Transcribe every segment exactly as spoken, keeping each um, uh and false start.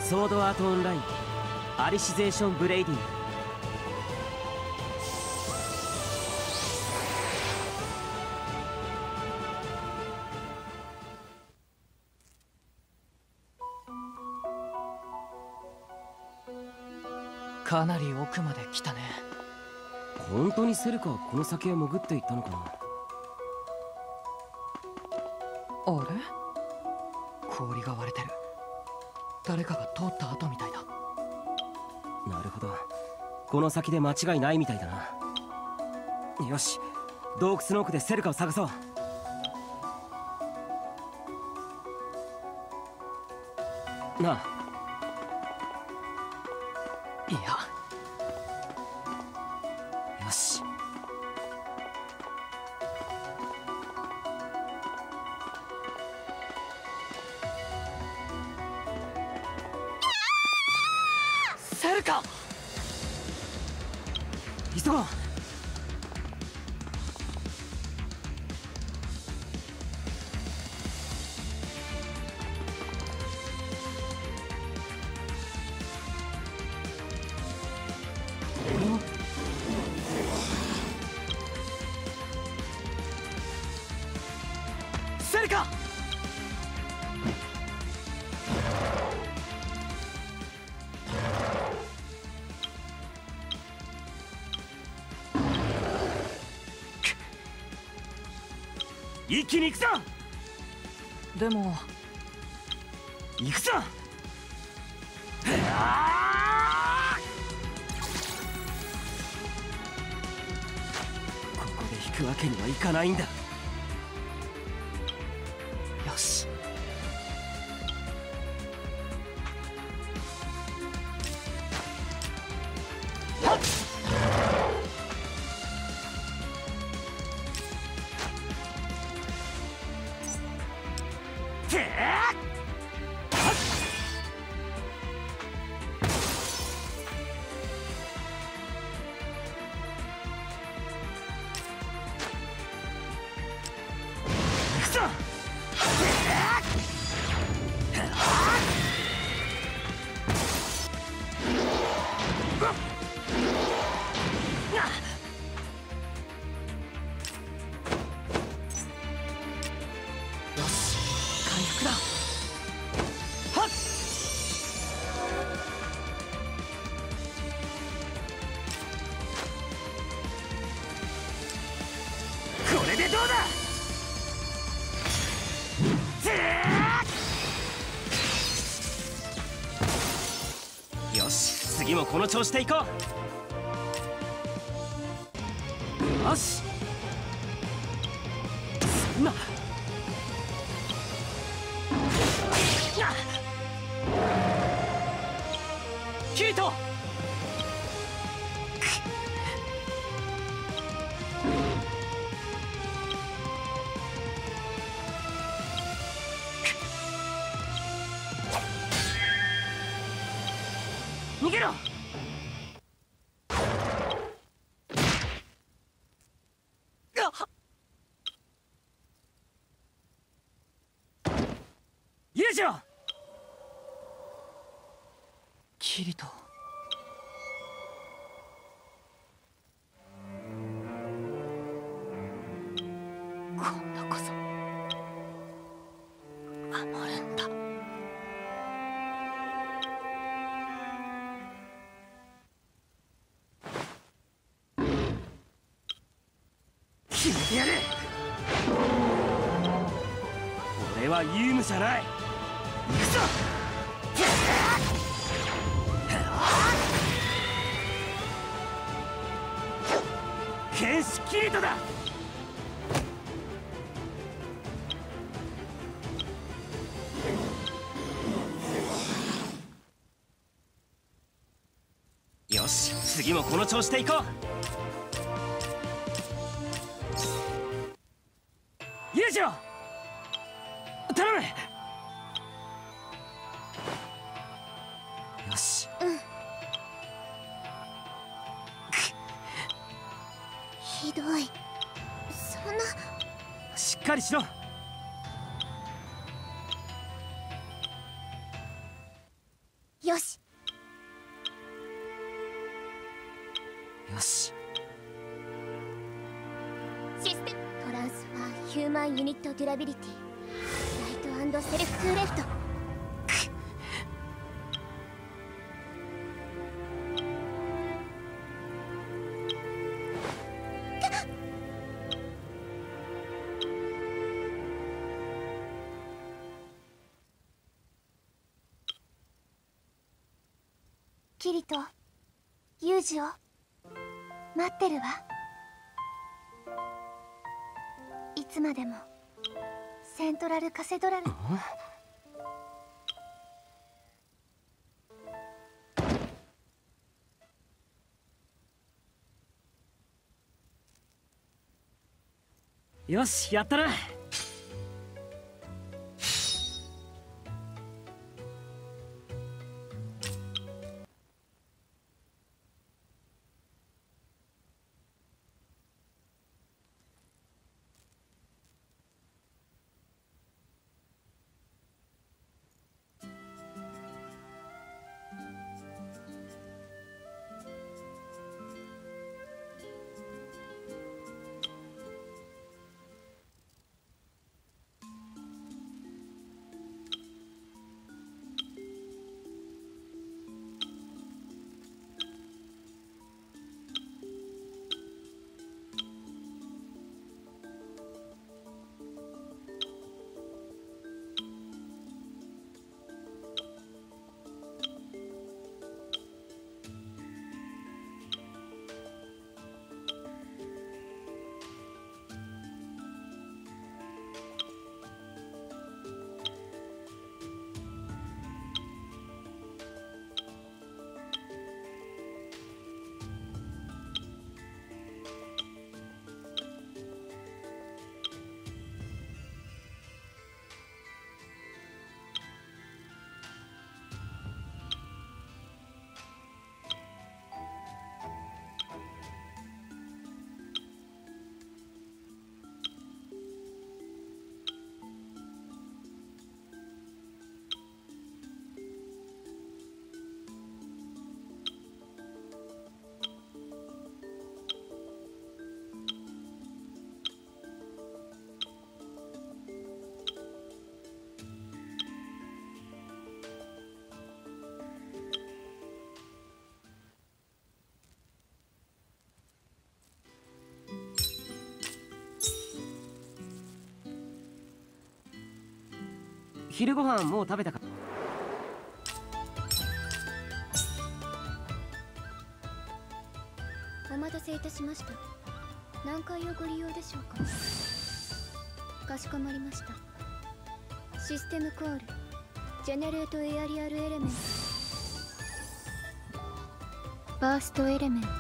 ソードアートオンラインアリシゼーションブレイディング。 かなり奥まで来たね。 本当にセルカはこの先へ潜っていったのかな。 あれ、氷が割れてる。誰かが通った後みたいだ。 なるほど、この先で間違いないみたいだな。よし、洞窟の奥でセルカを探そう。なあ。 いや、 よし。 セルカ、 急ごう。 セルカ、 一気に行くぞ。 でも行くぞ。ここで引くわけにはいかないんだ。 よし。 これでどうだ。よし、次もこの調子でいこう。よし、そんな。 キリト、 逃げろ。ユージロ、 キリト、今度こそ守るんだ。 決めてやる。俺はユームじゃない。行くぞ。剣士キリトだ。よし、次もこの調子でいこう。ユージロ、頼む。よし。 うん。ひどい。そんな。 しっかりしろ。 よよし。 よし。 システムトランスファーヒューマンユニットデュラビリティライト&セルフトゥーレフト。キリト、ユージを待ってるわ。いつまでもセントラルカセドラル。 よし、やったな。昼ご飯もう食べたか。 お待たせいたしました。何階をご利用でしょうか。かしこまりました。システムコールジェネレートエアリアルエレメントバーストエレメント。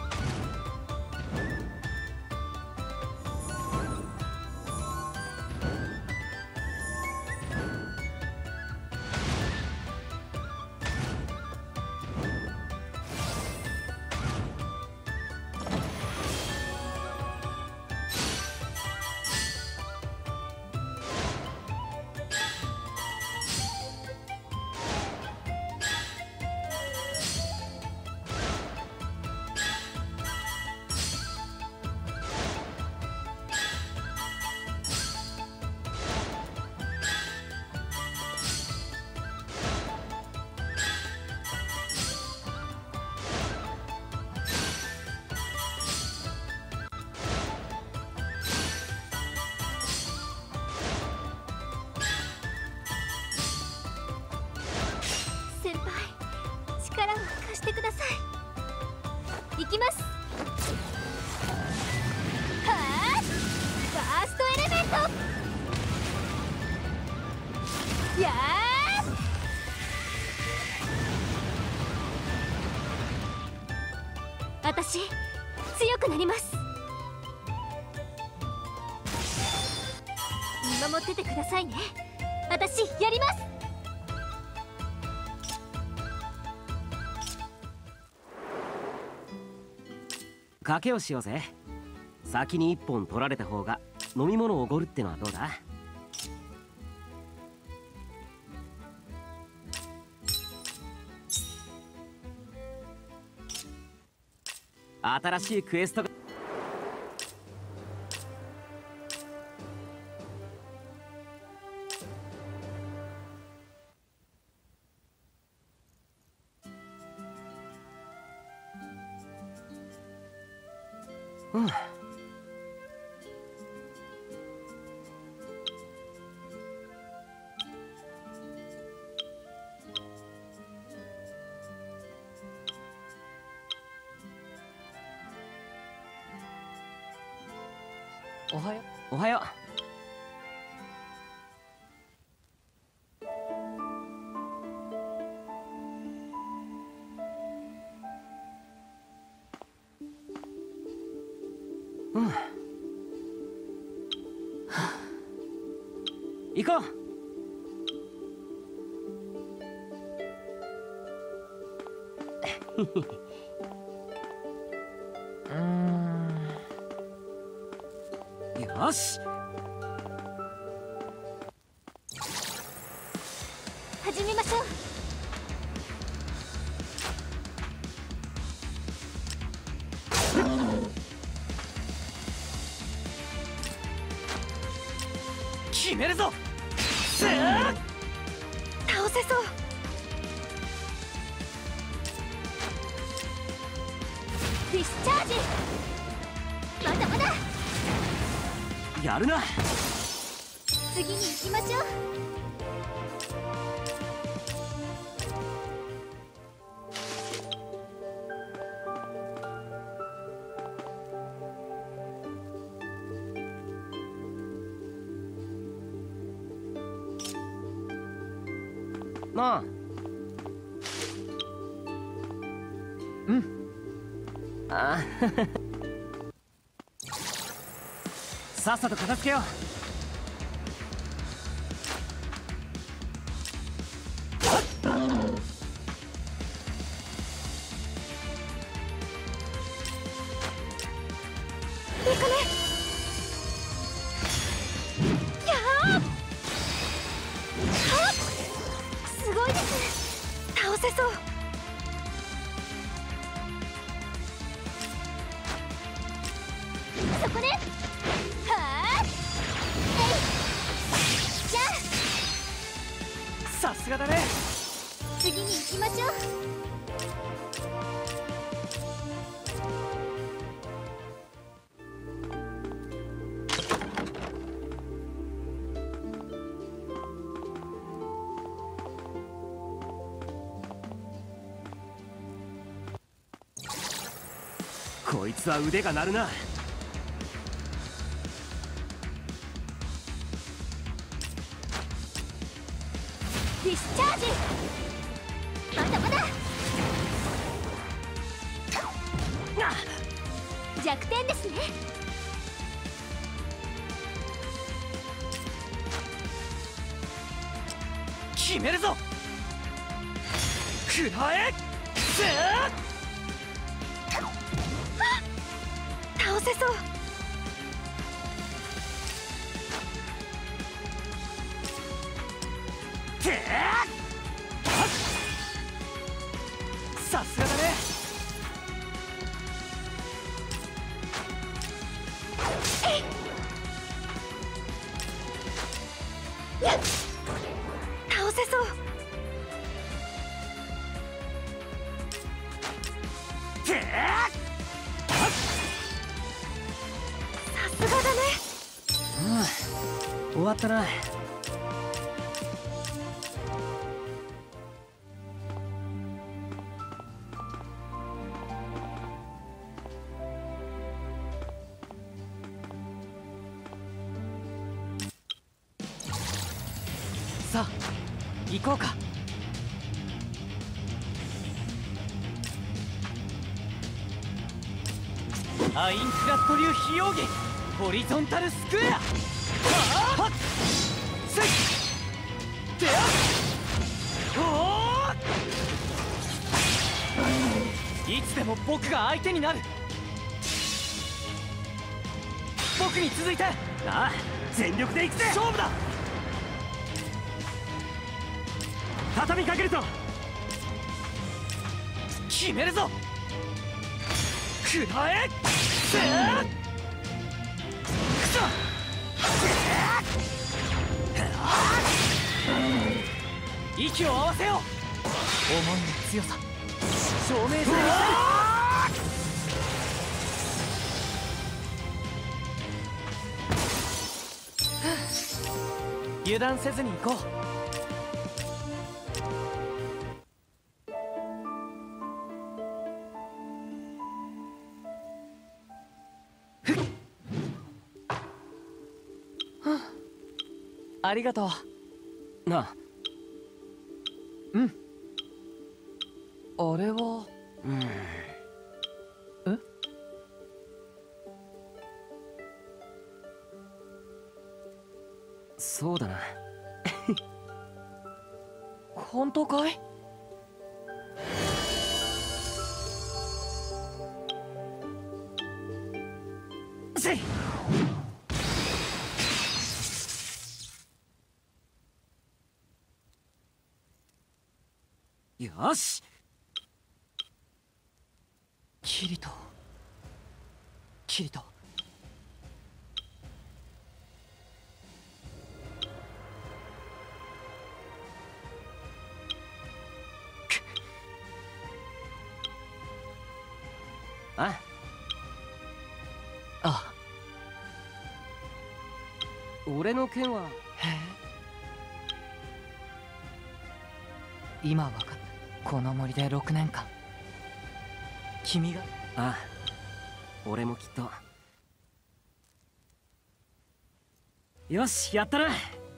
先輩、力を貸してください。行きます。はあ、バーストエレメント。やあ、私強くなります。見守っててくださいね。私やります。 賭けをしようぜ。先に一本取られた方が飲み物をおごるってのはどうだ。 新しいクエストが。うん。 おはよう。おはよう。うん。行こう。 うーん。 よし。 始めましょう。 決めるぞ。 倒せそう。フィッシュチャージ。まだまだ。 やるな。 次に行きましょう。 なあ。 うん。 ああさっさと片付けよう。 いいかね。やーはっすごいです。倒せそう。そこね。はーえい。じゃあさすがだね。 次に行きましょう。 こいつは腕が鳴るな。 フィッシュチャージ。まだまだ。弱点ですね。 決めるぞ。くらえ。 倒せそう。 さすがだね。 倒せそう。さすがだね。 うん、終わったな。さあ行こうか。アインクラット流非容疑ホリゾンタルスクエア。はっせいであおーいつでも僕が相手になる。僕に続いて。ああ全力で行くぜ。勝負だ。畳みかけると決めるぞ。 くらえ。せーくそ。息を合わせよう。思いの強さ証明される。油断せずに行こう。ありがとう。なあ。うん。あれは。うん。え？そうだな。本当かい？せい。よし。キリトキリトああ。俺の剣は。へえ。今分かった。この森でろくねんかん君が。ああ、俺もきっと。よし、やったな。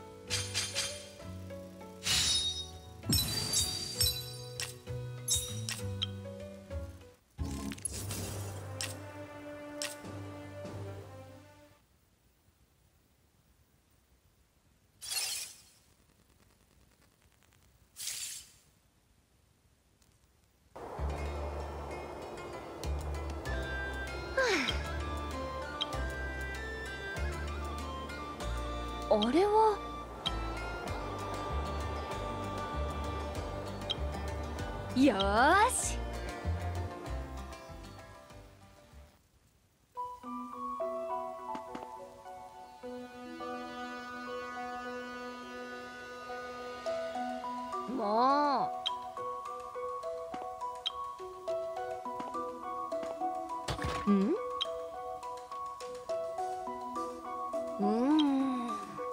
あれは。よーし。もう。ん？うーん。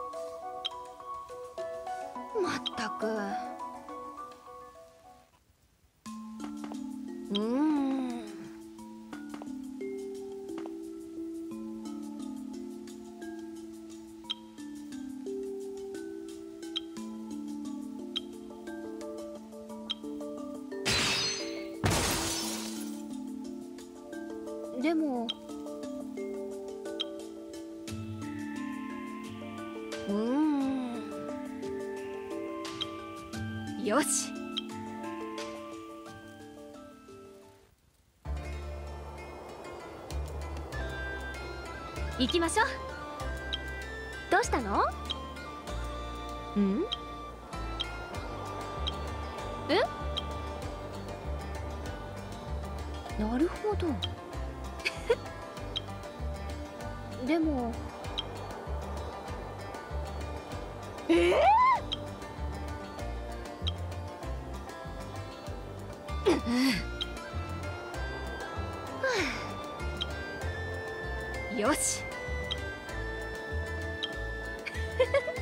まったく。うーん。でも。うーん。よし。行きましょう。どうしたの？ん？え？なるほど。でも。ええーよし。